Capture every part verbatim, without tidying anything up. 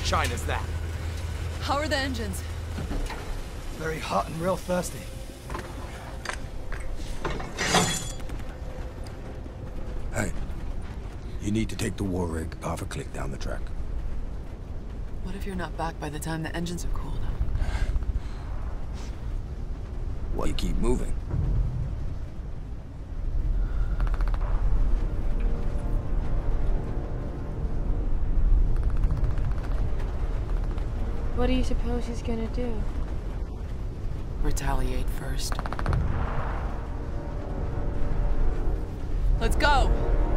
sunshine is that? How are the engines? Very hot and real thirsty. Hey, you need to take the war rig half a click down the track. What if you're not back by the time the engines are cooled? Well, you keep moving. What do you suppose he's gonna do? Retaliate first. Let's go!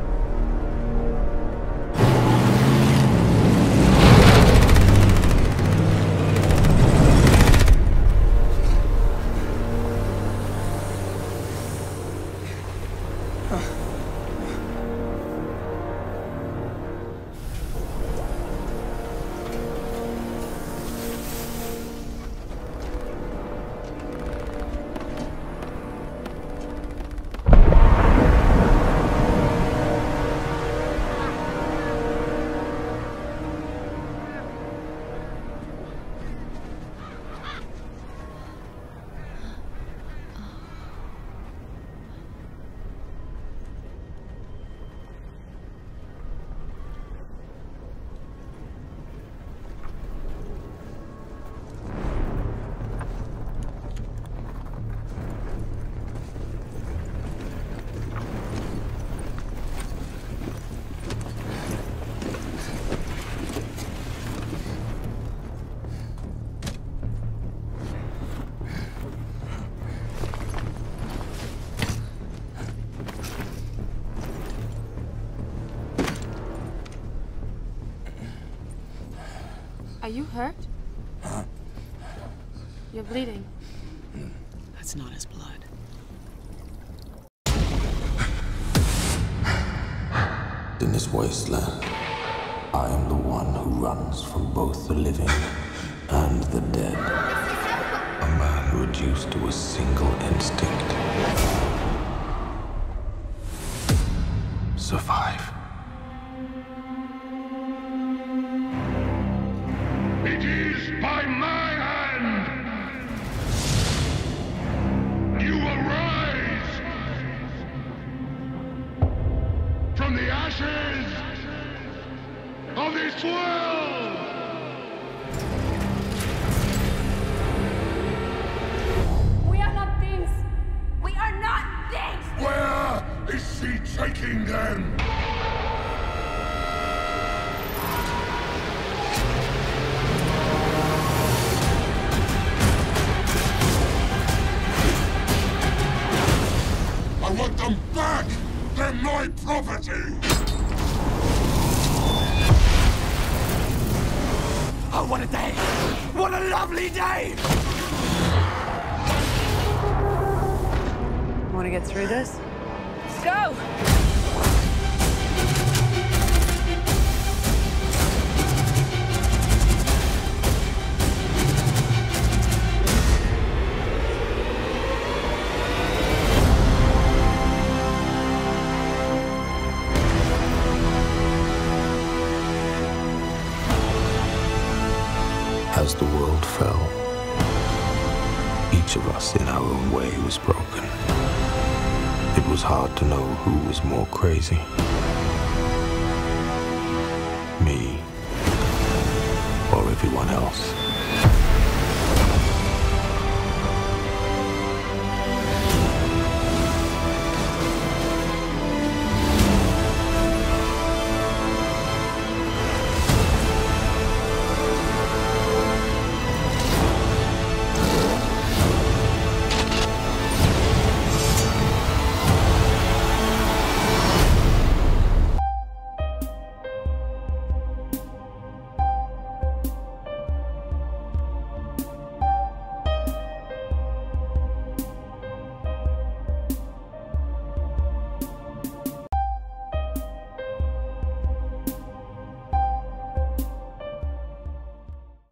Are you hurt? Huh? You're bleeding. That's not his blood. In this wasteland, I am the one who runs from both the living and the dead. A man reduced to a single instinct. Survive. It is by my hand! You arise from the ashes of this world! We are not things! We are not things! Where is she taking them? I want them back! They're my property! Oh, what a day! What a lovely day! Want to get through this? Let's go! As the world fell, each of us in our own way was broken. It was hard to know who was more crazy. Me or everyone else.